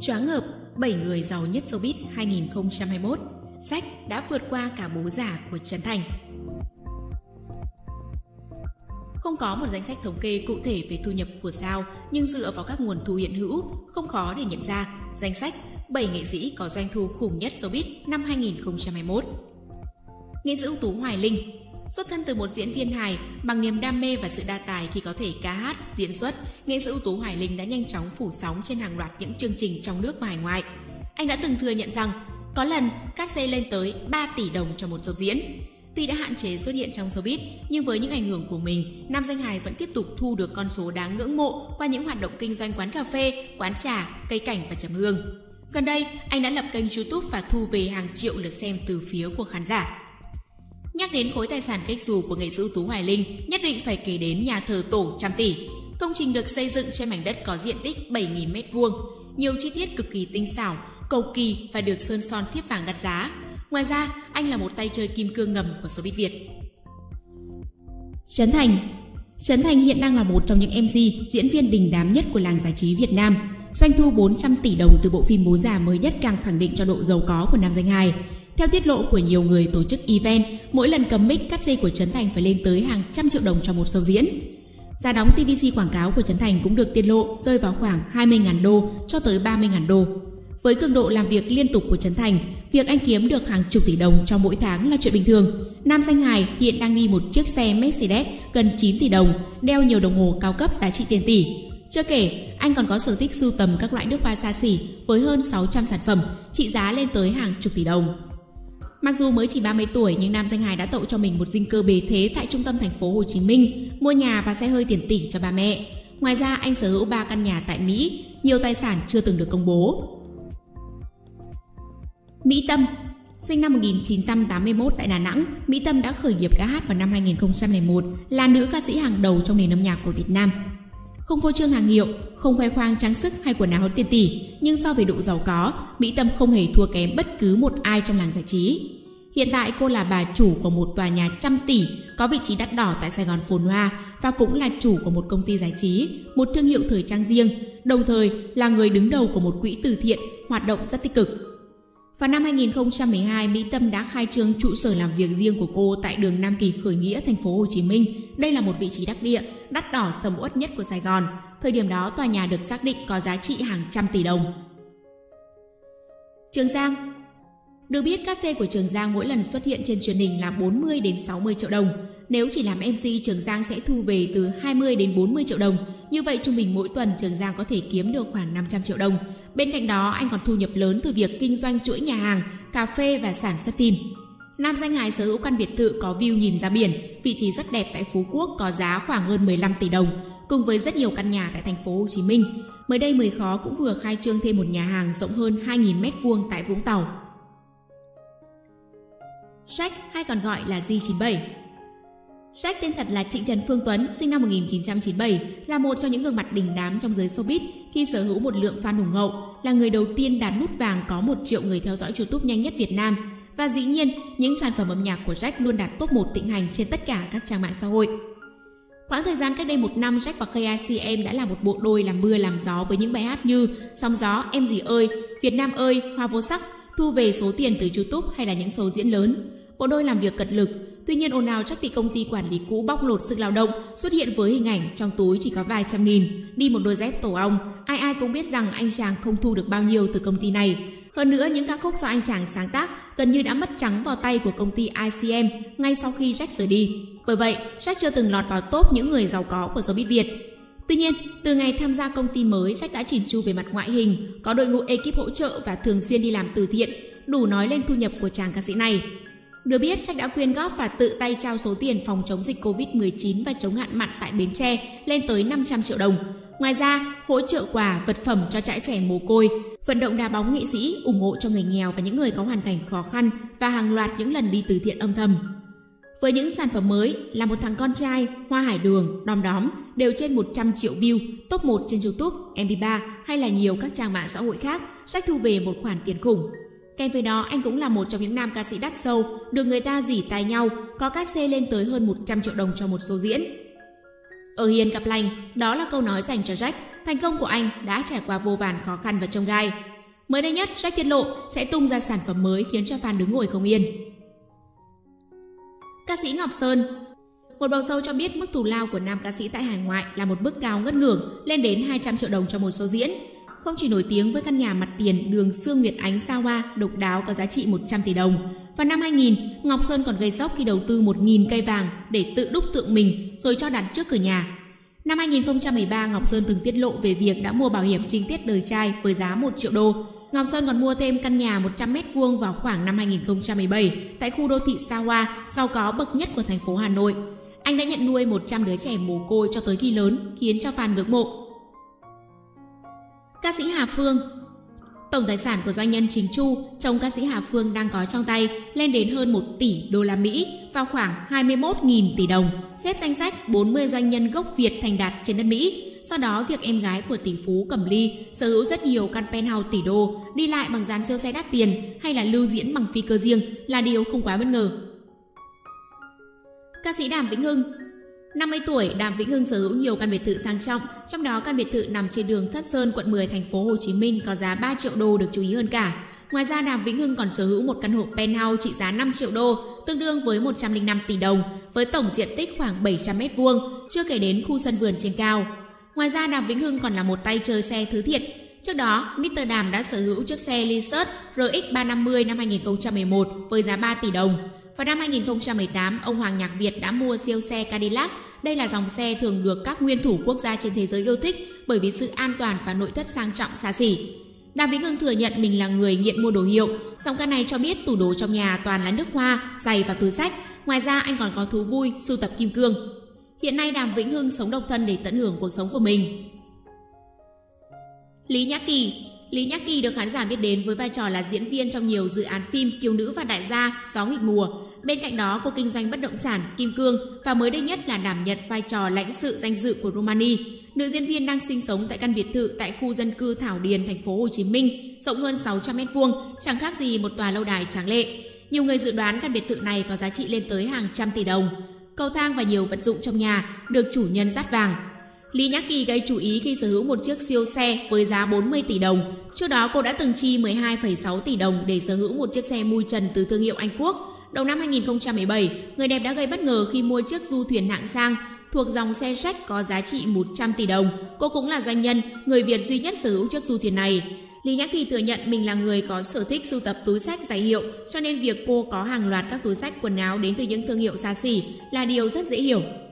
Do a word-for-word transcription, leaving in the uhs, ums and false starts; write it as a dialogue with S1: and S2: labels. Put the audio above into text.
S1: Choáng ngợp, bảy người giàu nhất showbiz hai nghìn không trăm hai mươi mốt, Jack đã vượt qua cả bố già của Trấn Thành. Không có một danh sách thống kê cụ thể về thu nhập của sao, nhưng dựa vào các nguồn thu hiện hữu, không khó để nhận ra danh sách bảy nghệ sĩ có doanh thu khủng nhất showbiz năm hai nghìn không trăm hai mươi mốt. Nghệ sĩ ưu tú Hoài Linh. Xuất thân từ một diễn viên hài, bằng niềm đam mê và sự đa tài khi có thể ca hát, diễn xuất, nghệ sĩ ưu tú Hoài Linh đã nhanh chóng phủ sóng trên hàng loạt những chương trình trong nước và hải ngoại. Anh đã từng thừa nhận rằng có lần cát xê lên tới ba tỷ đồng cho một show diễn. Tuy đã hạn chế xuất hiện trong showbiz, nhưng với những ảnh hưởng của mình, nam danh hài vẫn tiếp tục thu được con số đáng ngưỡng mộ qua những hoạt động kinh doanh quán cà phê, quán trà, cây cảnh và trầm hương. Gần đây, anh đã lập kênh YouTube và thu về hàng triệu lượt xem từ phía của khán giả. Nhắc đến khối tài sản cách xù của nghệ sĩ ưu tú Hoài Linh, nhất định phải kể đến nhà thờ tổ trăm tỷ. Công trình được xây dựng trên mảnh đất có diện tích bảy nghìn mét vuông, nhiều chi tiết cực kỳ tinh xảo, cầu kỳ và được sơn son thiếp vàng đắt giá. Ngoài ra, anh là một tay chơi kim cương ngầm của showbiz Việt. Trấn Thành. Trấn Thành hiện đang là một trong những em xê, diễn viên đình đám nhất của làng giải trí Việt Nam. Doanh thu bốn trăm tỷ đồng từ bộ phim Bố Già mới nhất càng khẳng định cho độ giàu có của nam danh hài. Theo tiết lộ của nhiều người tổ chức event, mỗi lần cầm mic, cát xê của Trấn Thành phải lên tới hàng trăm triệu đồng cho một show diễn. Giá đóng tê vê xê quảng cáo của Trấn Thành cũng được tiết lộ rơi vào khoảng hai mươi nghìn đô cho tới ba mươi nghìn đô. Với cường độ làm việc liên tục của Trấn Thành, việc anh kiếm được hàng chục tỷ đồng cho mỗi tháng là chuyện bình thường. Nam danh hài hiện đang đi một chiếc xe Mercedes gần chín tỷ đồng, đeo nhiều đồng hồ cao cấp giá trị tiền tỷ. Chưa kể, anh còn có sở thích sưu tầm các loại nước hoa xa xỉ với hơn sáu trăm sản phẩm, trị giá lên tới hàng chục tỷ đồng. Mặc dù mới chỉ ba mươi tuổi nhưng nam danh hài đã tạo cho mình một dinh cơ bề thế tại trung tâm thành phố Hồ Chí Minh, mua nhà và xe hơi tiền tỷ cho ba mẹ. Ngoài ra, anh sở hữu ba căn nhà tại Mỹ, nhiều tài sản chưa từng được công bố. Mỹ Tâm. Sinh năm một nghìn chín trăm tám mươi mốt tại Đà Nẵng, Mỹ Tâm đã khởi nghiệp ca hát vào năm hai nghìn không trăm lẻ một, là nữ ca sĩ hàng đầu trong nền âm nhạc của Việt Nam. Không phô trương hàng hiệu, không khoe khoang trang sức hay quần áo tiền tỷ, nhưng so về độ giàu có, Mỹ Tâm không hề thua kém bất cứ một ai trong làng giải trí. Hiện tại cô là bà chủ của một tòa nhà trăm tỷ có vị trí đắt đỏ tại Sài Gòn phồn hoa và cũng là chủ của một công ty giải trí, một thương hiệu thời trang riêng, đồng thời là người đứng đầu của một quỹ từ thiện hoạt động rất tích cực. Vào năm hai nghìn không trăm mười hai, Mỹ Tâm đã khai trương trụ sở làm việc riêng của cô tại đường Nam Kỳ Khởi Nghĩa, thành phố Hồ Chí Minh. Đây là một vị trí đắc địa, đắt đỏ sầm uất nhất của Sài Gòn. Thời điểm đó, tòa nhà được xác định có giá trị hàng trăm tỷ đồng. Trường Giang. Được biết, cát xê của Trường Giang mỗi lần xuất hiện trên truyền hình là bốn mươi đến sáu mươi triệu đồng. Nếu chỉ làm em xê, Trường Giang sẽ thu về từ hai mươi đến bốn mươi triệu đồng. Như vậy, trung bình mỗi tuần Trường Giang có thể kiếm được khoảng năm trăm triệu đồng. Bên cạnh đó, anh còn thu nhập lớn từ việc kinh doanh chuỗi nhà hàng, cà phê và sản xuất phim. Nam danh hài sở hữu căn biệt thự có view nhìn ra biển, vị trí rất đẹp tại Phú Quốc có giá khoảng hơn mười lăm tỷ đồng, cùng với rất nhiều căn nhà tại thành phố Hồ Chí Minh. Mới đây, Mười Khó cũng vừa khai trương thêm một nhà hàng rộng hơn hai nghìn mét vuông tại Vũng Tàu. Jack hay còn gọi là G chín bảy. Jack tên thật là Trịnh Trần Phương Tuấn, sinh năm một nghìn chín trăm chín mươi bảy, là một trong những gương mặt đình đám trong giới showbiz khi sở hữu một lượng fan hùng hậu, là người đầu tiên đạt nút vàng có một triệu người theo dõi YouTube nhanh nhất Việt Nam. Và dĩ nhiên, những sản phẩm âm nhạc của Jack luôn đạt top một thịnh hành trên tất cả các trang mạng xã hội. Khoảng thời gian cách đây một năm, Jack và ca i xê em đã là một bộ đôi làm mưa làm gió với những bài hát như Sóng Gió, Em Gì Ơi, Việt Nam Ơi, Hoa Vô Sắc, thu về số tiền từ YouTube hay là những show diễn lớn. Bộ đôi làm việc cật lực, tuy nhiên ồn ào Jack bị công ty quản lý cũ bóc lột sức lao động, xuất hiện với hình ảnh trong túi chỉ có vài trăm nghìn, đi một đôi dép tổ ong. Ai ai cũng biết rằng anh chàng không thu được bao nhiêu từ công ty này. Hơn nữa, những ca khúc do anh chàng sáng tác gần như đã mất trắng vào tay của công ty i xê em ngay sau khi Jack rời đi. Bởi vậy, Jack chưa từng lọt vào top những người giàu có của showbiz Việt. Tuy nhiên, từ ngày tham gia công ty mới, Jack đã chỉn chu về mặt ngoại hình, có đội ngũ ekip hỗ trợ và thường xuyên đi làm từ thiện, đủ nói lên thu nhập của chàng ca sĩ này. Được biết, Jack đã quyên góp và tự tay trao số tiền phòng chống dịch Covid mười chín và chống hạn mặn tại Bến Tre lên tới năm trăm triệu đồng. Ngoài ra, hỗ trợ quà, vật phẩm cho trại trẻ mồ côi, vận động đá bóng nghệ sĩ, ủng hộ cho người nghèo và những người có hoàn cảnh khó khăn và hàng loạt những lần đi từ thiện âm thầm. Với những sản phẩm mới là Một Thằng Con Trai, Hoa Hải Đường, Đom Đóm đều trên một trăm triệu view, top một trên YouTube, em pê ba hay là nhiều các trang mạng xã hội khác, Jack thu về một khoản tiền khủng. Kèm với đó, anh cũng là một trong những nam ca sĩ đắt sâu, được người ta rỉ tai nhau, có cát xê lên tới hơn một trăm triệu đồng cho một show diễn. Ở hiền gặp lành, đó là câu nói dành cho Jack. Thành công của anh đã trải qua vô vàn khó khăn và chông gai. Mới đây nhất, Jack tiết lộ sẽ tung ra sản phẩm mới khiến cho fan đứng ngồi không yên. Ca sĩ Ngọc Sơn. Một bầu sâu cho biết mức thù lao của nam ca sĩ tại hải ngoại là một mức cao ngất ngưởng, lên đến hai trăm triệu đồng cho một show diễn. Không chỉ nổi tiếng với căn nhà mặt tiền đường Sương Nguyệt Ánh xa hoa độc đáo có giá trị một trăm tỷ đồng. Vào năm hai nghìn, Ngọc Sơn còn gây sốc khi đầu tư một nghìn cây vàng để tự đúc tượng mình rồi cho đặt trước cửa nhà. Năm hai nghìn không trăm mười ba, Ngọc Sơn từng tiết lộ về việc đã mua bảo hiểm trinh tiết đời trai với giá một triệu đô. Ngọc Sơn còn mua thêm căn nhà một trăm mét vuông vào khoảng năm hai nghìn không trăm mười bảy tại khu đô thị xa hoa, giàu có bậc nhất của thành phố Hà Nội. Anh đã nhận nuôi một trăm đứa trẻ mồ côi cho tới khi lớn, khiến cho fan ngưỡng mộ. Ca sĩ Hà Phương. Tổng tài sản của doanh nhân Chính Chu, chồng ca sĩ Hà Phương đang có trong tay, lên đến hơn một tỷ đô la Mỹ, vào khoảng hai mươi mốt nghìn tỷ đồng, xếp danh sách bốn mươi doanh nhân gốc Việt thành đạt trên đất Mỹ. Sau đó, việc em gái của tỷ phú Cẩm Ly sở hữu rất nhiều căn penthouse tỷ đô, đi lại bằng dàn siêu xe đắt tiền hay là lưu diễn bằng phi cơ riêng là điều không quá bất ngờ. Ca sĩ Đàm Vĩnh Hưng. năm mươi tuổi, Đàm Vĩnh Hưng sở hữu nhiều căn biệt thự sang trọng, trong đó căn biệt thự nằm trên đường Thất Sơn, quận mười, thành phố Hồ Chí Minh có giá ba triệu đô được chú ý hơn cả. Ngoài ra, Đàm Vĩnh Hưng còn sở hữu một căn hộ penthouse trị giá năm triệu đô, tương đương với một trăm lẻ năm tỷ đồng, với tổng diện tích khoảng bảy trăm mét vuông, chưa kể đến khu sân vườn trên cao. Ngoài ra, Đàm Vĩnh Hưng còn là một tay chơi xe thứ thiệt. Trước đó, mít tơ Đàm đã sở hữu chiếc xe Lexus R X ba trăm năm mươi năm hai nghìn không trăm mười một với giá ba tỷ đồng. Vào năm hai nghìn không trăm mười tám, ông Hoàng Nhạc Việt đã mua siêu xe Cadillac. Đây là dòng xe thường được các nguyên thủ quốc gia trên thế giới yêu thích bởi vì sự an toàn và nội thất sang trọng xa xỉ. Đàm Vĩnh Hưng thừa nhận mình là người nghiện mua đồ hiệu, song ca này cho biết tủ đồ trong nhà toàn là nước hoa, giày và túi xách. Ngoài ra, anh còn có thú vui sưu tập kim cương. Hiện nay, Đàm Vĩnh Hưng sống độc thân để tận hưởng cuộc sống của mình. Lý Nhã Kỳ. Lý Nhã Kỳ được khán giả biết đến với vai trò là diễn viên trong nhiều dự án phim Kiều Nữ và Đại gia, Gió nghịch mùa. Bên cạnh đó, cô kinh doanh bất động sản, kim cương và mới đây nhất là đảm nhận vai trò lãnh sự danh dự của Romani. Nữ diễn viên đang sinh sống tại căn biệt thự tại khu dân cư Thảo Điền, thành phố Hồ Chí Minh, rộng hơn sáu trăm mét vuông, chẳng khác gì một tòa lâu đài tráng lệ. Nhiều người dự đoán căn biệt thự này có giá trị lên tới hàng trăm tỷ đồng. Cầu thang và nhiều vật dụng trong nhà được chủ nhân dát vàng. Lý Nhã Kỳ gây chú ý khi sở hữu một chiếc siêu xe với giá bốn mươi tỷ đồng. Trước đó, cô đã từng chi mười hai phẩy sáu tỷ đồng để sở hữu một chiếc xe mui trần từ thương hiệu Anh Quốc. Đầu năm hai nghìn không trăm mười bảy, người đẹp đã gây bất ngờ khi mua chiếc du thuyền hạng sang thuộc dòng xe Jack có giá trị một trăm tỷ đồng. Cô cũng là doanh nhân, người Việt duy nhất sở hữu chiếc du thuyền này. Lý Nhã Kỳ thừa nhận mình là người có sở thích sưu tập túi xách giày hiệu, cho nên việc cô có hàng loạt các túi xách quần áo đến từ những thương hiệu xa xỉ là điều rất dễ hiểu.